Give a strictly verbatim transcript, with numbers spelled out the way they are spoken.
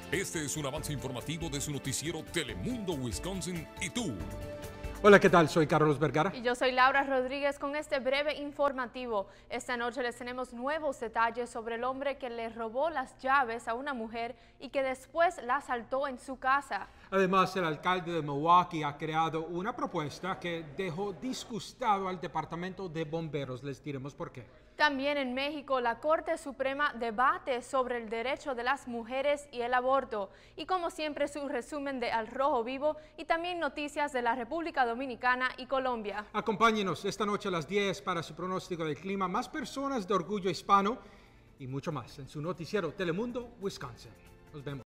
Este es un avance informativo de su noticiero Telemundo Wisconsin y tú. Hola, ¿qué tal? Soy Carlos Vergara. Y yo soy Laura Rodríguez con este breve informativo. Esta noche les tenemos nuevos detalles sobre el hombre que le robó las llaves a una mujer y que después la asaltó en su casa. Además, el alcalde de Milwaukee ha creado una propuesta que dejó disgustado al Departamento de Bomberos. Les diremos por qué. También en México, la Corte Suprema debate sobre el derecho de las mujeres y el aborto. Y como siempre, su resumen de Al Rojo Vivo y también noticias de la República Dominicana y Colombia. Acompáñenos esta noche a las diez para su pronóstico del clima, más personas de orgullo hispano y mucho más en su noticiero Telemundo Wisconsin. Nos vemos.